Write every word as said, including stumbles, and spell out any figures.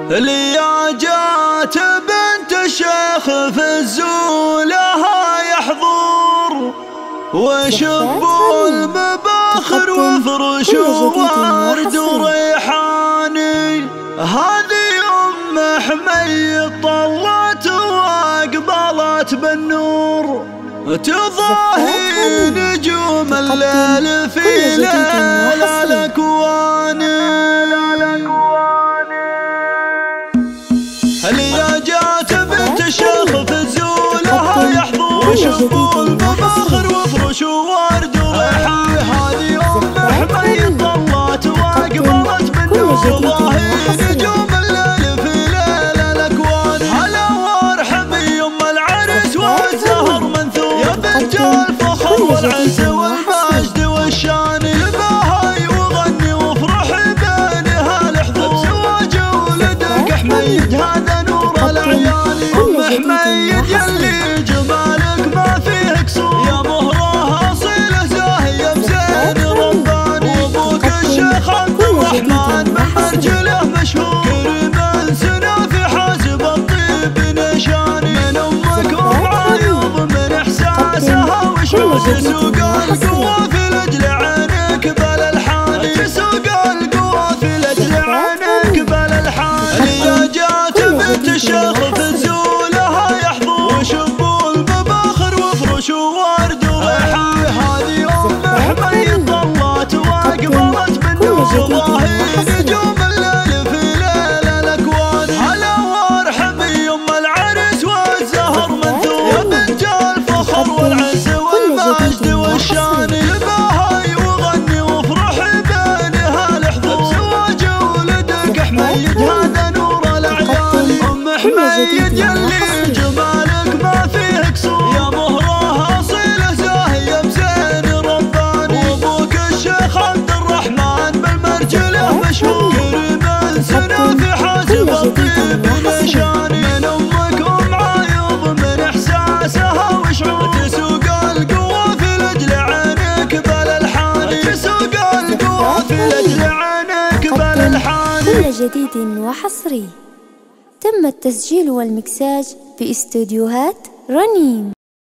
اللي جات بنت الشيخ في الزولها يحضر، وشب المباخر وفرش وورد وريحاني. هذه أم حميد طلت وأقبلت بالنور، تضاهي نجوم الليل في ليل الأكوان. اللي جات بنت الشيخ في الزولها يحضر، شب المباخر وفرش وورد وريحان. هذه أم حميد طلت وأقبلت بالنور، تضاهي نجوم الليل في ليل الأكوان. هلا وارحمي أم العرس والزهر منثور، يا بنت الفخر والعز والمجد والشان. البهاي وغني وافرحي بينها الحضور، زواج ولدك حميد هذا نور العيال. أم حميد يلي جمالك ما فيه كسور، يا مهرها أصيله زاهية بزين رباني. وأبوك الشيخ عبد الرحمن من مرجله مشهور، كريم سنا في حاسب الطيب نشان. من أمك أم عايض من إحساسها وشعور، تسوق القوة في لجل عينك بالألحان، تسوق القوة في لجل عينك بالألحان. اللي جات بنت الشيخ في الزولها يحضر، وشب المباخر وفرش وورد وريحان. هذه أم حميد طلت وأقبلت بالنور، تضاهي نجوم الليل في ليل الأكوان. هلا وارحمي أم العرس والزهر منثور، يا بنت الفخر والعز والمجد والشان. البهاي وغني وافرحي بينها الحضور، زواج ولدك حميد هذا نور العيال. أم حميد يلي جمالك ما فيه كسور، يا مهرها أصيله زاهية بزين رباني. وأبوك الشيخ عبد الرحمن بالمرجله مشهور، كريم سنا في حاسب الطيب نشان. من أمك أم عايض من إحساسها وشعور، تسوق القوة في لجل عينك بالألحان، تسوق القوة في لجل عينك بالألحان. كل جديد وحصري. تم التسجيل والمكساج في استوديوهات رنيم.